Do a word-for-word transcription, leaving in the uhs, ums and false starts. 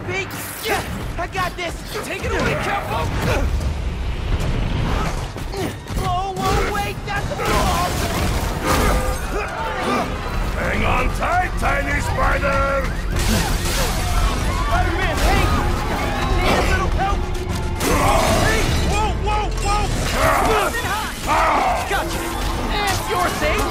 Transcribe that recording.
Pete! Yeah, I got this! Take it away, Capo! Whoa, whoa, wait! That's the ball! Hang on tight, tiny spider! Spider-Man, hey! Need a little help? Hey! Whoa, whoa, whoa! Gotcha! And you're safe!